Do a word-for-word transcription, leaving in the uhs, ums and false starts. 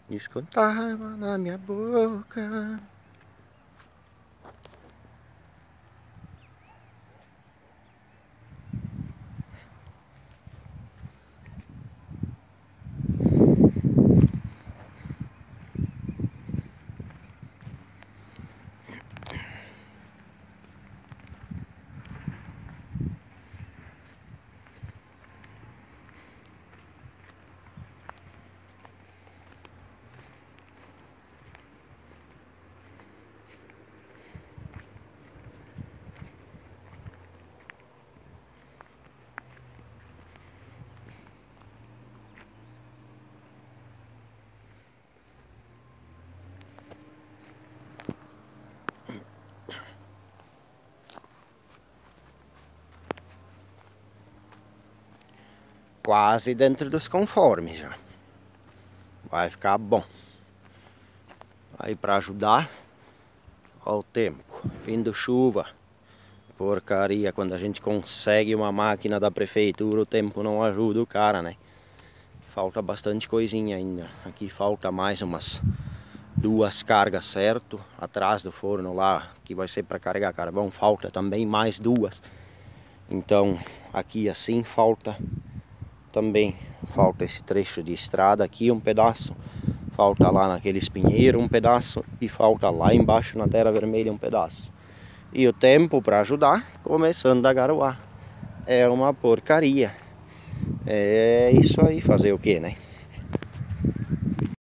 Descontava na minha boca. Quase dentro dos conformes já. Vai ficar bom. Aí para ajudar, ó o tempo, vindo chuva, porcaria, quando a gente consegue uma máquina da prefeitura, o tempo não ajuda o cara, né? Falta bastante coisinha ainda. Aqui falta mais umas duas cargas, certo? Atrás do forno lá, que vai ser para carregar carvão, falta também mais duas. Então aqui assim falta também, falta esse trecho de estrada aqui um pedaço, falta lá naquele espinheiro um pedaço e falta lá embaixo na terra vermelha um pedaço. E o tempo para ajudar começando a garoar. É uma porcaria. É isso aí, fazer o que, né?